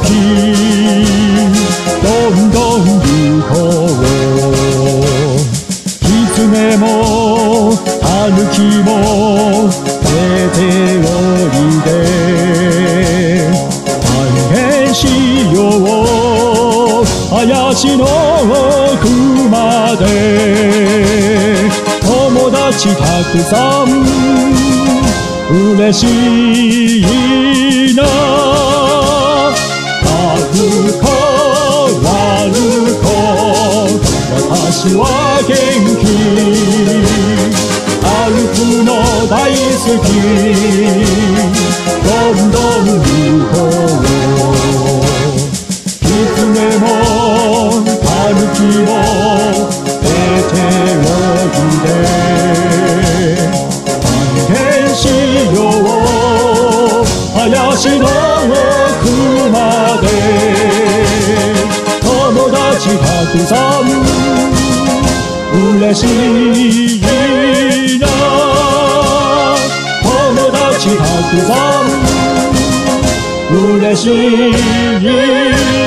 ちどんどん行こう。狐も狸も出ておいで探検しよう林の奥まで。友達たくさん嬉しいな。歩こう歩こう私は元気。歩くの大好き。どんどん行こう。狐も狸も出ておいで探検しよう林の奥まで。友達たくさん嬉しいな。友達たくさん嬉しいな。